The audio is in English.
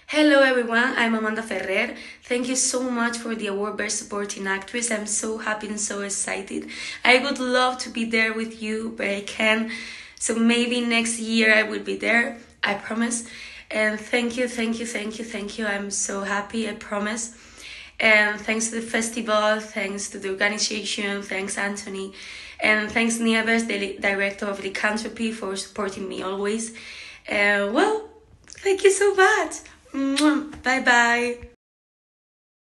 Hello everyone, I'm Amanda Ferrer. Thank you so much for the award Best Supporting Actress. I'm so happy and so excited. I would love to be there with you, but I can't. So maybe next year I will be there, I promise. And thank you. I'm so happy, I promise. And thanks to the festival, thanks to the organization, thanks Anthony, and thanks Nieves, the director of Licantropía, for supporting me always. Well, thank you so much. Bye bye.